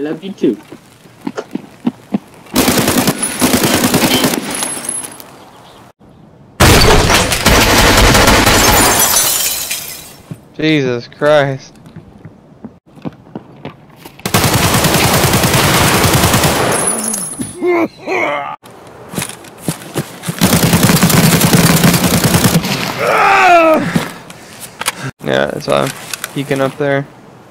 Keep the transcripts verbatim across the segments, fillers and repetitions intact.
love you too. Jesus Christ. Yeah, that's why I'm peeking up there.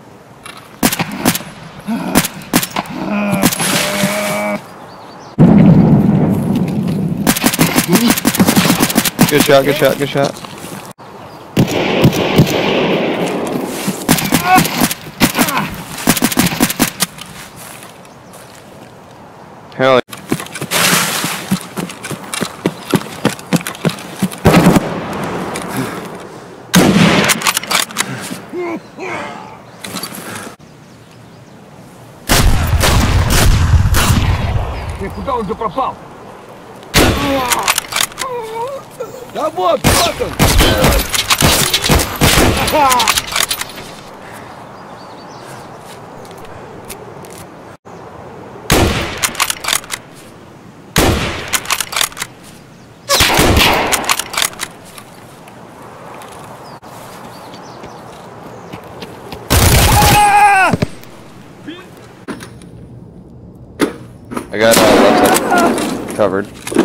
Good shot, good shot, good shot. Hell yeah. Куда он же пропал? Да вот, вот он! I got uh, left side covered.